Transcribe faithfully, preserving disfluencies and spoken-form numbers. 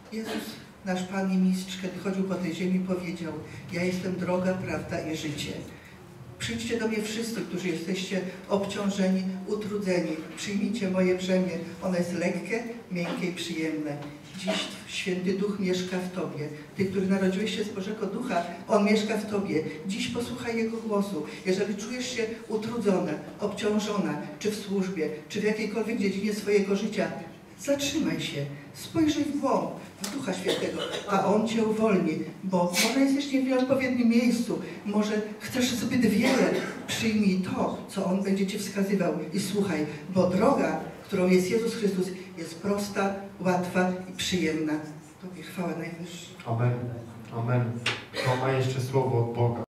Jezus, nasz Pan i Mistrz, kiedy chodził po tej ziemi, powiedział: ja jestem droga, prawda i życie. Przyjdźcie do mnie wszyscy, którzy jesteście obciążeni, utrudzeni. Przyjmijcie moje brzemię. Ono jest lekkie, miękkie i przyjemne. Dziś Święty Duch mieszka w Tobie. Ty, który narodziłeś się z Bożego Ducha, On mieszka w Tobie. Dziś posłuchaj Jego głosu. Jeżeli czujesz się utrudzona, obciążona, czy w służbie, czy w jakiejkolwiek dziedzinie swojego życia, zatrzymaj się, spojrzyj w głąb, w Ducha Świętego, a On Cię uwolni, bo może jesteś nie w nieodpowiednim miejscu, może chcesz zbyt wiele. Przyjmij to, co On będzie Ci wskazywał i słuchaj, bo droga, którą jest Jezus Chrystus, jest prosta, łatwa i przyjemna. Tobie chwała najwyższa. Amen. Amen. To ma jeszcze słowo od Boga.